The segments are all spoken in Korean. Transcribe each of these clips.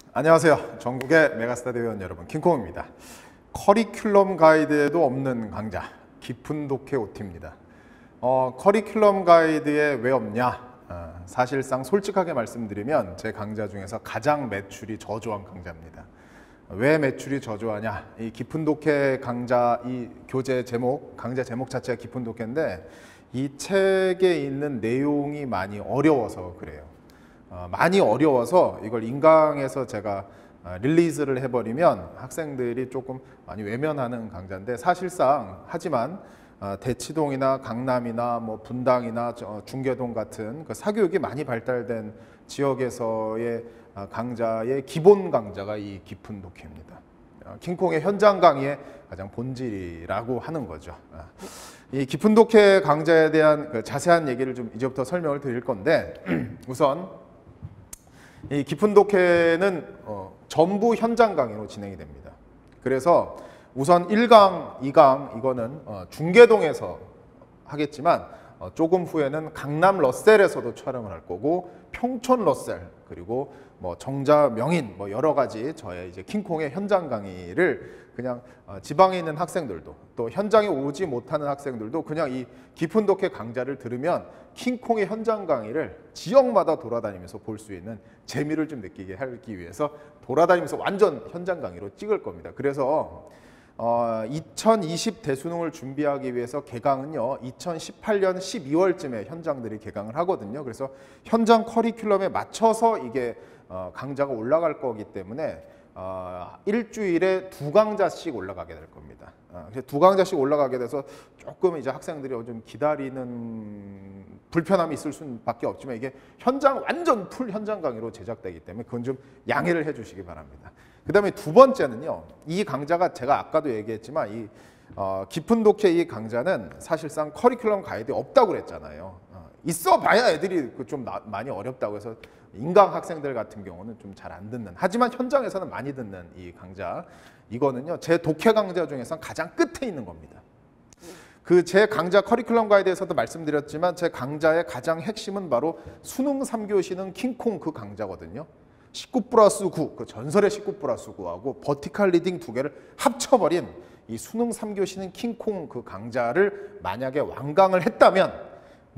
안녕하세요. 전국의 메가스타 대회원 여러분, 킹콩입니다. 커리큘럼 가이드에도 없는 강좌, 깊은 독해 OT입니다. 커리큘럼 가이드에 왜 없냐? 사실상 솔직하게 말씀드리면 제 강좌 중에서 가장 매출이 저조한 강좌입니다. 왜 매출이 저조하냐? 이 깊은 독해 강좌, 이 교재 제목, 강좌 제목 자체가 깊은 독해인데 이 책에 있는 내용이 많이 어려워서 그래요. 많이 어려워서 이걸 인강에서 제가 릴리즈를 해버리면 학생들이 조금 많이 외면하는 강좌인데, 사실상 하지만 대치동이나 강남이나 뭐 분당이나 중계동 같은 그 사교육이 많이 발달된 지역에서의 강좌의 기본 강좌가 이 깊은 독해입니다. 킹콩의 현장 강의의 가장 본질이라고 하는 거죠. 이 깊은 독해 강좌에 대한 그 자세한 얘기를 좀 이제부터 설명을 드릴 건데, 우선 이 깊은 독해는 전부 현장 강의로 진행이 됩니다. 그래서 우선 1강, 2강 이거는 중계동에서 하겠지만 조금 후에는 강남 러셀에서도 촬영을 할 거고, 평촌 러셀, 그리고 뭐 정자 명인 뭐 여러 가지 저의 이제 킹콩의 현장 강의를 그냥 지방에 있는 학생들도, 또 현장에 오지 못하는 학생들도 그냥 이 깊은 독해 강좌를 들으면 킹콩의 현장 강의를 지역마다 돌아다니면서 볼 수 있는 재미를 좀 느끼게 하기 위해서 돌아다니면서 완전 현장 강의로 찍을 겁니다. 그래서 2020 대수능을 준비하기 위해서 개강은요 2018년 12월쯤에 현장들이 개강을 하거든요. 그래서 현장 커리큘럼에 맞춰서 이게 강좌가 올라갈 거기 때문에 일주일에 2강좌씩 올라가게 될 겁니다. 그래서 2강좌씩 올라가게 돼서 조금 이제 학생들이 좀 기다리는 불편함이 있을 수밖에 없지만, 이게 현장 완전 풀 현장 강의로 제작되기 때문에 그건 좀 양해를 해주시기 바랍니다. 그 다음에 두 번째는요, 이 강좌가 제가 아까도 얘기했지만 이 깊은 독해 이 강좌는 사실상 커리큘럼 가이드에 없다고 그랬잖아요. 있어봐야 애들이 좀 많이 어렵다고 해서 인강 학생들 같은 경우는 좀 잘 안 듣는, 하지만 현장에서는 많이 듣는 이 강좌, 이거는요 제 독해 강좌 중에서 가장 끝에 있는 겁니다. 그 제 강좌 커리큘럼 가이드에서도 말씀드렸지만 제 강좌의 가장 핵심은 바로 수능 3교시는 킹콩 그 강좌거든요. 19+9, 그 전설의 19+9하고 버티컬 리딩 두 개를 합쳐버린 이 수능 3교시는 킹콩 그 강좌를 만약에 완강을 했다면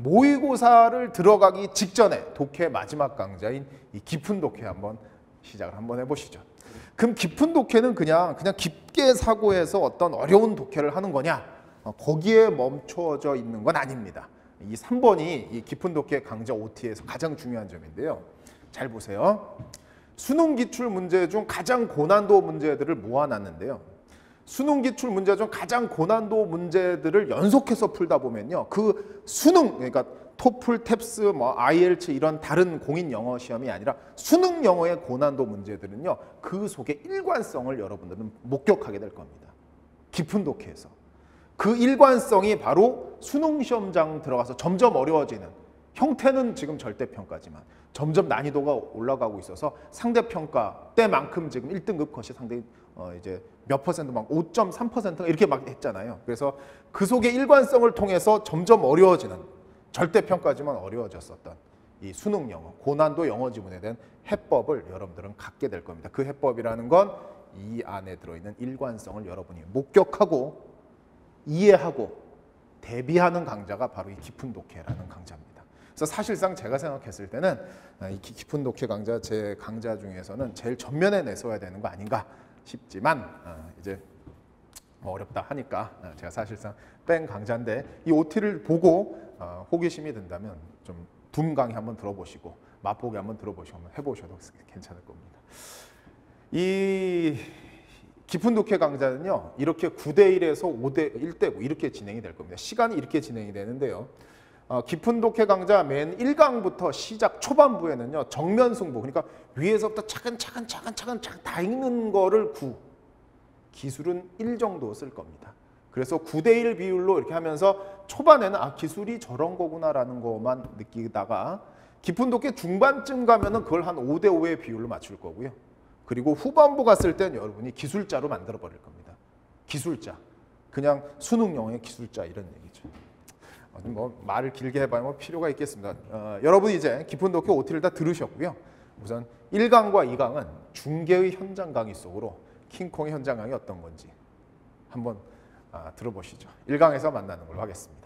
모의고사를 들어가기 직전에 독해 마지막 강좌인 이 깊은 독해 한번 시작을 한번 해보시죠. 그럼 깊은 독해는 그냥 깊게 사고해서 어떤 어려운 독해를 하는 거냐? 거기에 멈춰져 있는 건 아닙니다. 이 3번이 이 깊은 독해 강좌 OT에서 가장 중요한 점인데요. 잘 보세요. 수능 기출 문제 중 가장 고난도 문제들을 모아놨는데요. 수능 기출 문제 중 가장 고난도 문제들을 연속해서 풀다 보면요, 그 수능, 그러니까 토플, 탭스, 뭐 IELTS 이런 다른 공인 영어 시험이 아니라 수능 영어의 고난도 문제들은요, 그 속에 일관성을 여러분들은 목격하게 될 겁니다. 깊은 독해에서 그 일관성이 바로 수능 시험장 들어가서 점점 어려워지는, 형태는 지금 절대평가지만 점점 난이도가 올라가고 있어서 상대평가 때만큼 지금 1등급 컷이 상당히 이제 몇 퍼센트 막 5.3%가 이렇게 막 했잖아요. 그래서 그 속의 일관성을 통해서 점점 어려워지는, 절대평가지만 어려워졌었던 이 수능 영어, 고난도 영어 지문에 대한 해법을 여러분들은 갖게 될 겁니다. 그 해법이라는 건 이 안에 들어있는 일관성을 여러분이 목격하고 이해하고 대비하는 강좌가 바로 이 깊은 독해라는 강좌입니다. 그래서 사실상 제가 생각했을 때는 이 깊은 독해 강좌, 제 강좌 중에서는 제일 전면에 내세워야 되는 거 아닌가 싶지만 이제 어렵다 하니까 제가 사실상 뺀 강좌인데, 이 OT를 보고 호기심이 든다면 좀 둠 강의 한번 들어보시고 맛보기 한번 들어보시고 한번 해보셔도 괜찮을 겁니다. 이 깊은 독해 강좌는요 이렇게 9대1에서 5대 1대9 이렇게 진행이 될 겁니다. 시간이 이렇게 진행이 되는데요, 깊은 독해 강좌 맨 1강부터 시작 초반부에는요 정면 승부, 그러니까 위에서부터 차근차근 다 읽는 거를 9, 기술은 1 정도 쓸 겁니다. 그래서 9대1 비율로 이렇게 하면서 초반에는 기술이 저런 거구나라는 것만 느끼다가 깊은 독해 중반쯤 가면은 그걸 한 5대5의 비율로 맞출 거고요. 그리고 후반부 갔을 땐 여러분이 기술자로 만들어 버릴 겁니다. 기술자. 그냥 수능 영어의 기술자 이런 얘기죠. 뭐 말을 길게 해봐야 뭐 필요가 있겠습니다. 여러분 이제 깊은 독해 OT를 다 들으셨고요. 우선 1강과 2강은 중계의 현장 강의 속으로 킹콩의 현장 강의 어떤 건지 한번 들어보시죠. 1강에서 만나는 걸로 하겠습니다.